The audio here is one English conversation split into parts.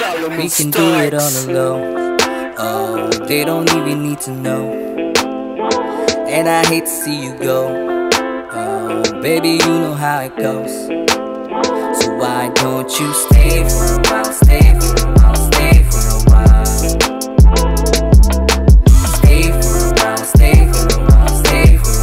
We can do it on the low. Oh, they don't even need to know. And I hate to see you go. Oh, baby, you know how it goes. So why don't you stay for a while, stay for a while, stay for a while. Stay for a while, stay for a while, stay for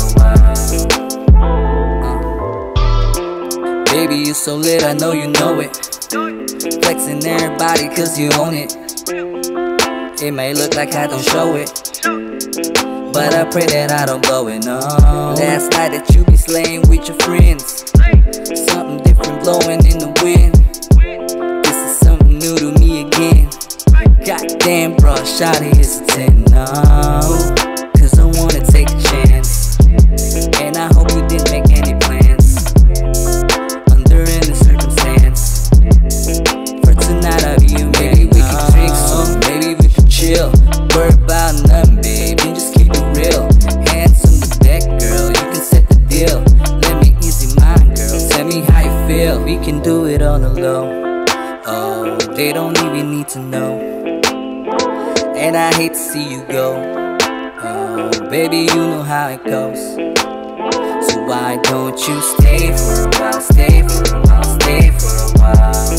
a while. Baby, you so lit, I know you know it. Flexing everybody cause you own it. It may look like I don't show it, but I pray that I don't blow it, no. Last night that you be slaying with your friends, something different blowing in the wind. This is something new to me again. Goddamn bro, shawty is a 10, no. Cause I wanna take a chance, and I hope you didn't make any plans under any circumstance. For tonight I'll be you, maybe we can drink some, maybe we can chill. Worry about nothing, baby, just keep it real. Hands on the deck, girl, you can set the deal. Let me ease your mind, girl, tell me how you feel. We can do it on the low. Oh, they don't even need to know. And I hate to see you go. Oh, baby, you know how it goes. So why don't you stay for a while, stay for a while, stay for a while.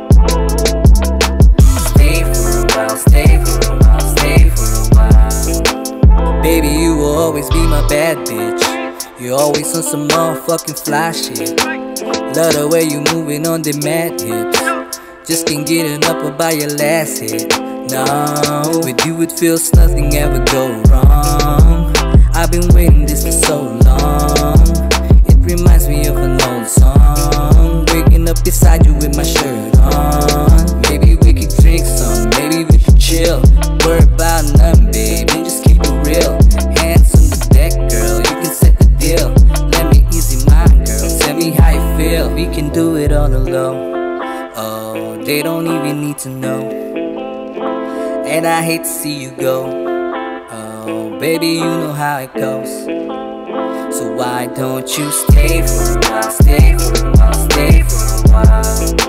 Stay for a while, stay for a while, stay for a while. Baby, you will always be my bad bitch. You're always on some motherfucking fly shit. Love the way you moving on the mad hips. Just can't get enough about your last hit. No, with you it feels nothing ever go wrong. I've been waiting this for so long. It reminds me of an old song. Waking up beside you with my shirt on. Maybe we could drink some, maybe we could chill. Worry about nothing, baby, just keep it real. Hands on the deck, girl, you can set the deal. Let me ease your mind, girl, tell me how you feel. We can do it on the low. Oh, they don't even need to know. And I hate to see you go. Oh, baby, you know how it goes. So why don't you stay for a while, stay for a while, stay for a while.